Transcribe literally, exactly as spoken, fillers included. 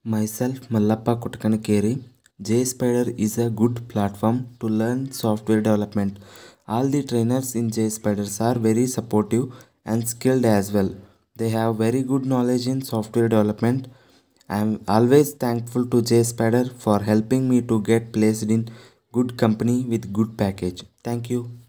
Myself Mallappa Kutakanakeri. Jspider is a good platform to learn software development. All the trainers in Jspiders are very supportive and skilled as well. They have very good knowledge in software development. I am always thankful to Jspider for helping me to get placed in good company with good package. Thank you.